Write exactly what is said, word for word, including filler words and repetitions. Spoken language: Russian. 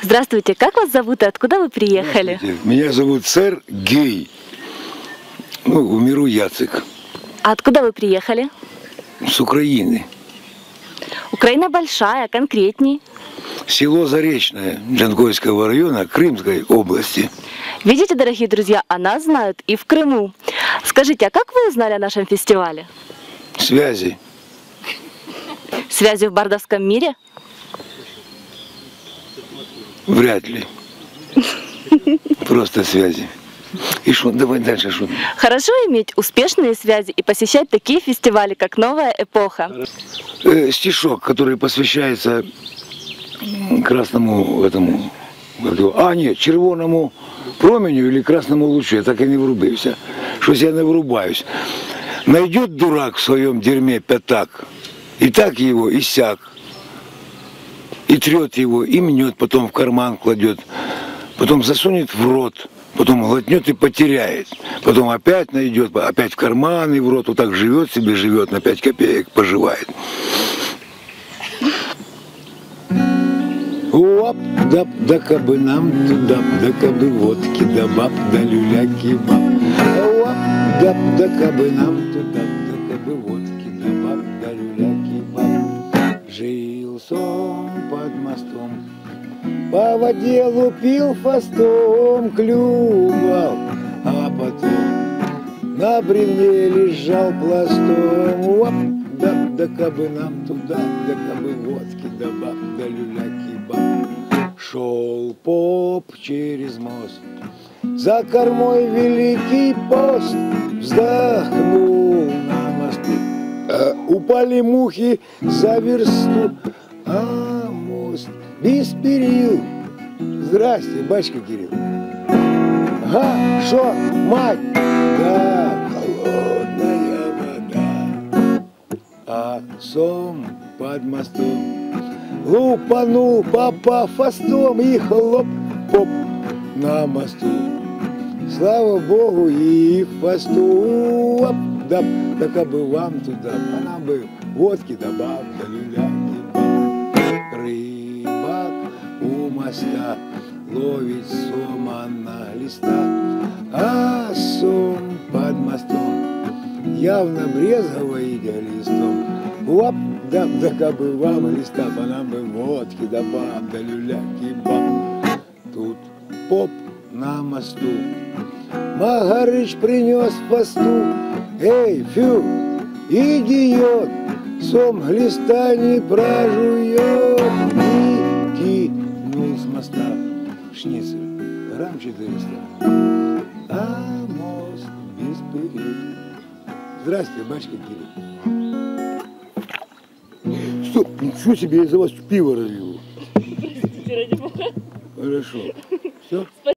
Здравствуйте, как вас зовут и откуда вы приехали? Меня зовут Сергей. Ну, в миру Яцек. А откуда вы приехали? С Украины. Украина большая, конкретней. Село Заречное Джанкойского района Крымской области. Видите, дорогие друзья, о нас знают и в Крыму. Скажите, а как вы узнали о нашем фестивале? Связи. Связи в бардовском мире? Вряд ли. Просто связи. И что? Давай дальше что? Хорошо иметь успешные связи и посещать такие фестивали, как «Новая эпоха». Э, стишок, который посвящается красному этому, а нет, червоному променю или красному лучу. Я так и не врубился. Что я не врубаюсь. Найдет дурак в своем дерьме пятак, и так его, и сяк, и трет его, и мнет, потом в карман кладет, потом засунет в рот, потом глотнет и потеряет, потом опять найдет, опять в карман и в рот, вот так живет себе, живет, на пять копеек поживает. Оп, да, да кабы нам туда, да кабы водки, да баб, да люляки, баб. Оп, да, да кабы нам туда, да кабы водки, да баб, да люляки, баб. Жил сон под мостом, по воде лупил фастом, клювал, а потом на бревне лежал пластом. Оп, да, да кабы нам туда, да кабы водки, да баб, да люляки, баб. Шел поп через мост, за кормой великий пост, вздохнул на мосту. А, упали мухи за версту, а мост без перил. Здрасте, батюшка Кирилл. Ага, шо, мать? Да, холодная вода. А сом под мостом лупанул папа фастом и хлоп, поп на мосту. Слава Богу и фасту. Оп, да, да кабы вам туда, а нам бы водки да баб, да люляки, баб. Рыбак у моста ловит сома на глиста, а сом под мостом явно брезговый листом. Оп, да, да кабы вам листа, а нам бы водки да баб, да люляки, баб. Тут поп на мосту Магарыч принес посту. Эй, фу, идиот, сом глиста не прожует. И кинул с моста шницель грамм четыреста, а мост без перил. Здрасте, батюшка Кирилл. Стоп, ничего себе, я за вас пиво разлил. Простите, ради бога. Хорошо. Все?